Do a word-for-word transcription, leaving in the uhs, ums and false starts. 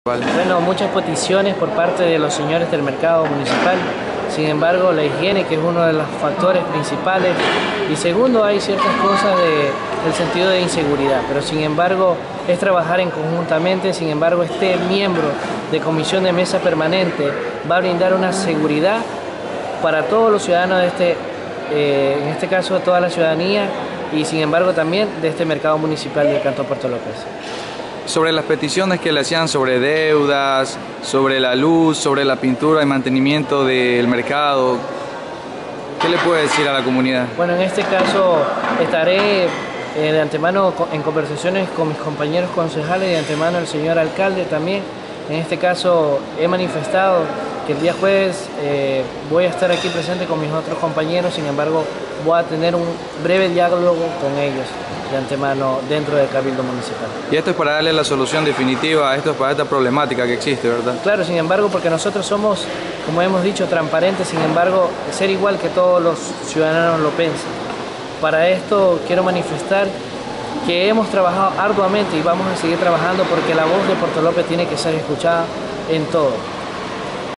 Bueno, muchas peticiones por parte de los señores del mercado municipal. Sin embargo, la higiene, que es uno de los factores principales, y segundo, hay ciertas cosas de, del sentido de inseguridad, pero sin embargo es trabajar en conjuntamente. Sin embargo, este miembro de comisión de mesa permanente va a brindar una seguridad para todos los ciudadanos de este, eh, en este caso de toda la ciudadanía, y sin embargo también de este mercado municipal del Cantón Puerto López. Sobre las peticiones que le hacían sobre deudas, sobre la luz, sobre la pintura y mantenimiento del mercado, ¿qué le puede decir a la comunidad? Bueno, en este caso estaré eh, de antemano en conversaciones con mis compañeros concejales, de antemano el señor alcalde también. En este caso he manifestado que el día jueves eh, voy a estar aquí presente con mis otros compañeros. Sin embargo, voy a tener un breve diálogo con ellos de antemano dentro del Cabildo Municipal. Y esto es para darle la solución definitiva a esto, para esta problemática que existe, ¿verdad? Claro, sin embargo, porque nosotros somos, como hemos dicho, transparentes. Sin embargo, ser igual que todos los ciudadanos lo piensan. Para esto quiero manifestar que hemos trabajado arduamente y vamos a seguir trabajando, porque la voz de Puerto López tiene que ser escuchada en todo.